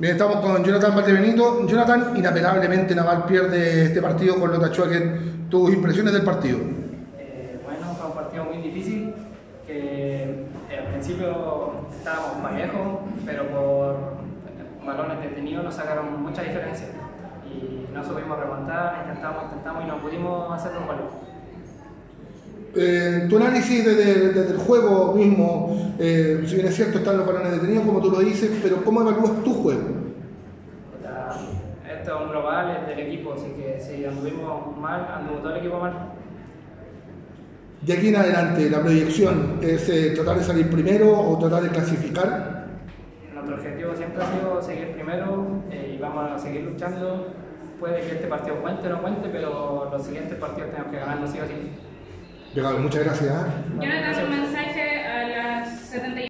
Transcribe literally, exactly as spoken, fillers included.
Bien, estamos con Jonathan Valdebenito. Jonathan, inapelablemente Naval pierde este partido con Lota Schwager. ¿Tus impresiones del partido? Eh, bueno, fue un partido muy difícil, que eh, al principio estábamos parejos, pero por balones detenidos nos sacaron mucha diferencia y no supimos remontar, intentamos, intentamos y no pudimos hacer los goles. Eh, tu análisis desde, desde el juego mismo, eh, si bien es cierto están los balones detenidos como tú lo dices, pero ¿cómo evalúas tu juego? Esto es un global, es del equipo, así que si anduvimos mal, anduvo todo el equipo mal. De aquí en adelante, la proyección es eh, tratar de salir primero o tratar de clasificar. Nuestro objetivo siempre ha sido seguir primero eh, y vamos a seguir luchando. Puede que este partido cuente o no cuente, pero los siguientes partidos tenemos que ganarlos sí o sí. Llegado, muchas gracias. ¿eh? Jonathan, un mensaje a las setenta y